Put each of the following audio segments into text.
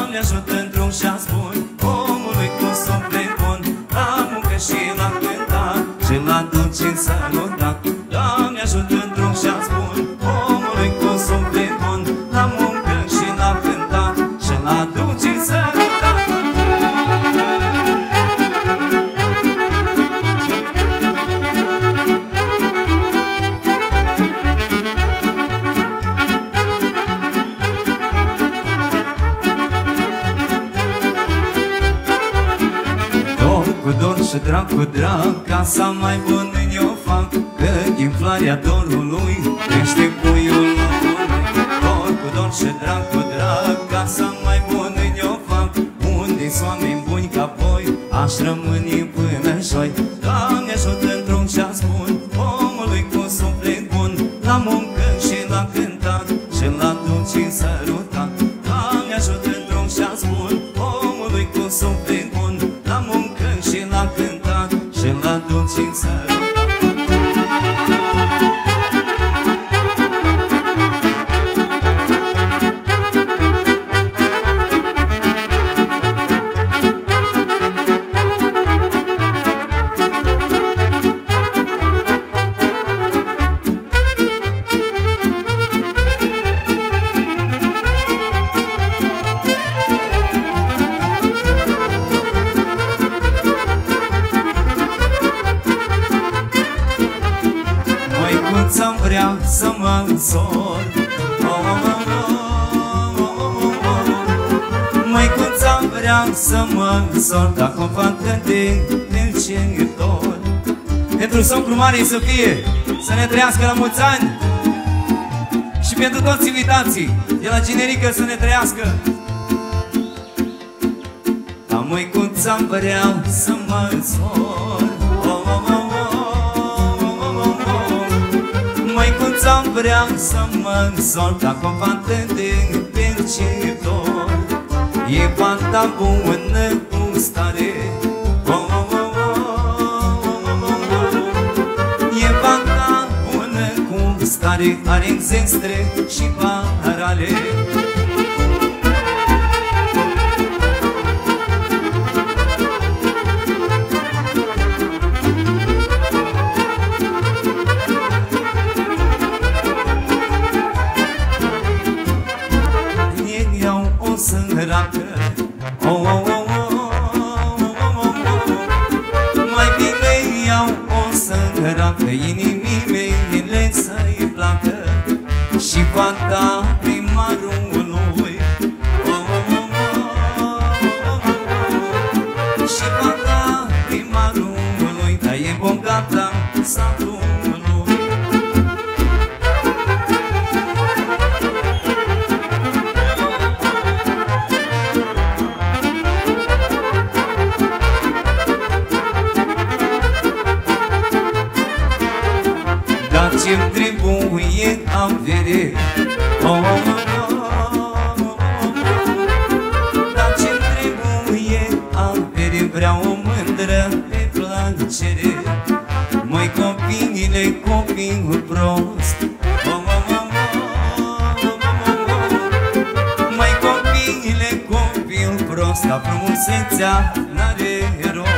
Doamne ajută într-un șans bun omului cu suflet bun, la muncă și la cântat și la dulce salutat. Doamne ajută într-un șans bun omului cu suflet bun, la muncă și la cântat și la dulce salutat. Cu dor și drag, cu drag, casa mai bună ne-o fac, că din floarea dorului crește puiul locului. Dor cu dor și drag, cu drag, casa mai bună ne-o fac, unde-s oameni buni ca voi, aș rămâne până joi. Doamne ajută într-un ceas bun omului cu suflet bun, la muncă și la cântat și la dulce sărutat. Doamne ajută într-un ceas bun omului cu suflet bun, la muncă și la cântat și la dulce sărutat. Măicuța-mi vrea să mă însor, măicuța-mi vrea să mă însor, dacă o fată de cercetor. Pentru socru mare să fie, să ne trăiască la mulți ani. Și pentru toți invitații de la generică să ne trăiască. La măicuța-mi vrea să mă însor, măicuța-mi vrea să mă însor, dacă o fată de cercetor. E fata bună cu stare, e fata bună cu stare, are zestre și parale. Săracă, mai bine iau o săracă, inimii mele să-i placă, și fata primarului, și fata primarului, dar e bogata satului. Ce-mi trebuie avere, dar ce-mi trebuie avere, vreau o mândră pe plăcere. Măi copiile, copilul prost, măi copiile, copil prost, ca frumusețea n-are rost.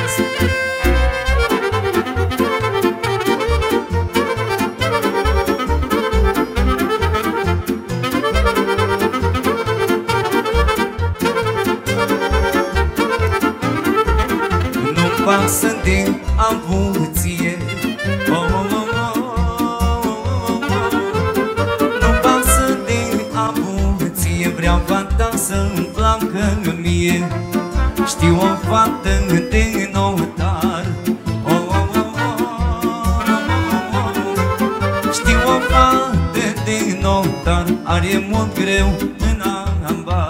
Pasă de avuție, nu pasă de avuție, vreau fata să-mi placă mie. Știu o fată de notar, știu o fată de notar, are mult greu în ambar.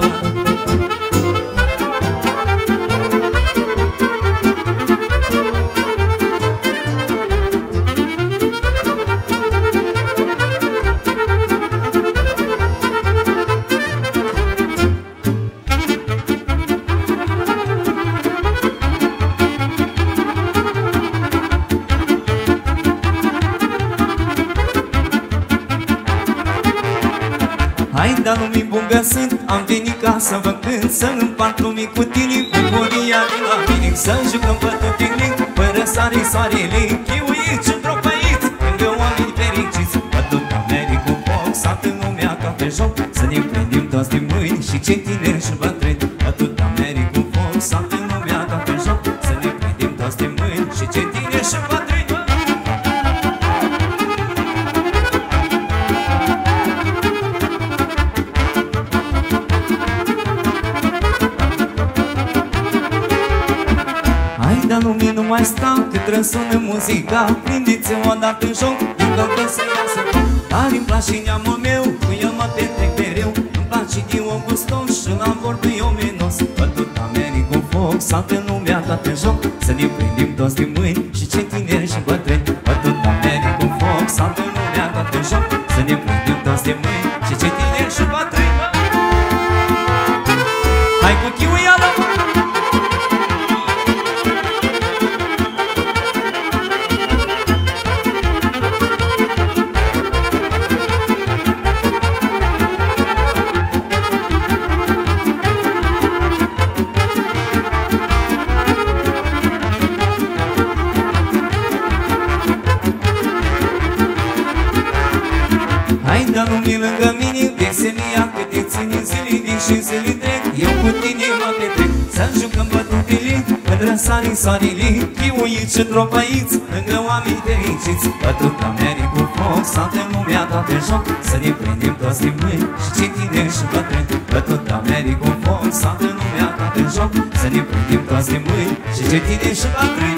Hai, dar nu-mi bun găsit, am venit să vă cânt, să împart lumii cu tine, bucuria de la mine, să jucăm pătutini, fără sare soarele, chiuiți și tropăiți, lângă oameni fericiți. Pătuta merg cu foc, sată lumea ca pe joc, să ne prindem toți de mâini și cei tineri și bătrâni. Pătuta merg cu foc, sată lumea ca pe joc, să ne prindem toți de mâini și cei tineri și bătrâni. Dar lumii nu mai stau, cât răsună muzica, prindeți-o odată în joc, din căută să iasă. Dar îmi place neamul meu, cu el mă petrec mereu, îmi place Dio gustos și la vorbă eu menos. Pătuta merg cu foc, saltă lumea toată în joc, să ne prindem toți de mâini și cei tineri și bătrâni. Pătuta merg cu foc, saltă lumea toată în joc, să ne prindem toți de mâini și cei tineri și bătrâni. Hai cu chiuiala! Hai da lumii lângă mine, veselia cât te ține zilinic și zile trec, eu cu tine mă petrec. Să jucăm bătutele, când răsare soarele, chiuiți și tropăiți, lângă oameni fericiți. Pătuta merg cu foc, saltă lumea toată în joc, să ne prindem toți de mâini și cei tineri și bătrâni. Pătuta merg cu foc, saltă lumea toată în joc, să ne prindem toți de mâini și cei tineri și bătrâni.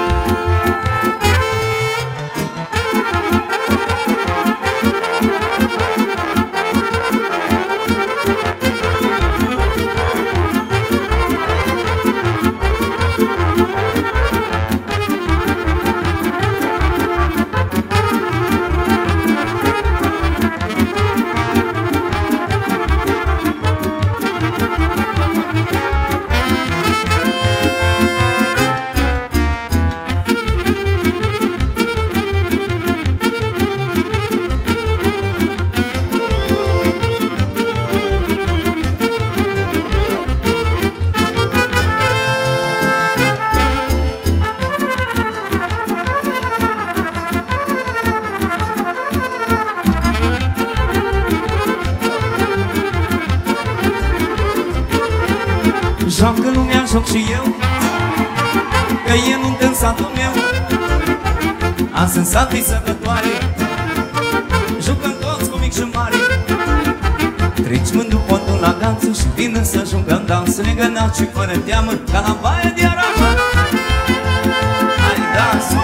Joacă lumea, joc și eu, că e nuntă în satul meu. Azi în sat-i sărbătoare, jucăm toți cu mic și mare. Treci mândru pontul la ganță și vină să jucăm dans, legănat și fără teamă, ca la baie de Arama. Hai dansul!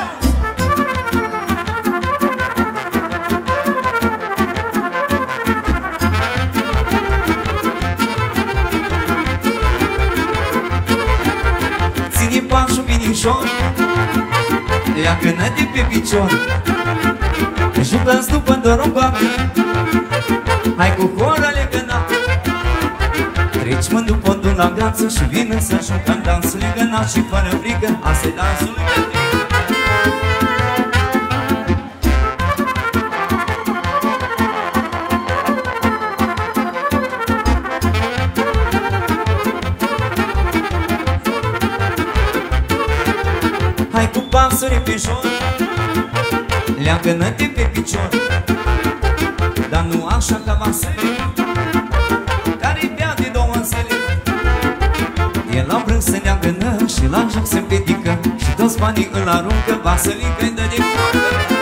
Ține pașul binișor, leagă-nă de pe picior, jucă-n stupă doar o bapă, hai cu hora legănat. Treci mândru pontul la ganță și vină să jucăm dans, legănat și fără frică, asta-i dansul legănat. Hai cu pasări pe jur, leagă-nă-te pe picior, dar nu așa ca vasele, care bea de două zile. El la brânz se leagă-nă și la joc se împiedică, și toți banii îl aruncă, vasălică-i dă de foarcă.